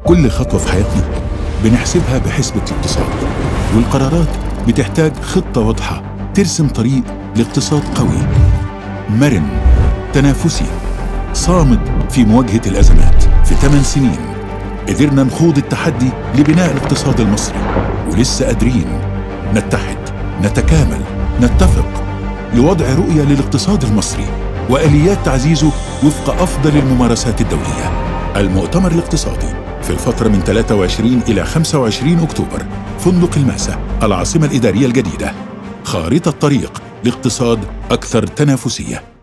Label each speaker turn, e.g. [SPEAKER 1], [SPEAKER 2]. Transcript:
[SPEAKER 1] كل خطوة في حياتنا بنحسبها بحسبة الاقتصاد، والقرارات بتحتاج خطة واضحة ترسم طريق لاقتصاد قوي مرن تنافسي صامد في مواجهة الأزمات. في 8 سنين قدرنا نخوض التحدي لبناء الاقتصاد المصري، ولسه قادرين نتحد نتكامل نتفق لوضع رؤية للاقتصاد المصري وآليات تعزيزه وفق أفضل الممارسات الدولية. المؤتمر الاقتصادي في الفترة من 23 إلى 25 أكتوبر، فندق المأسة، العاصمة الإدارية الجديدة. خارطة طريق لاقتصاد أكثر تنافسية.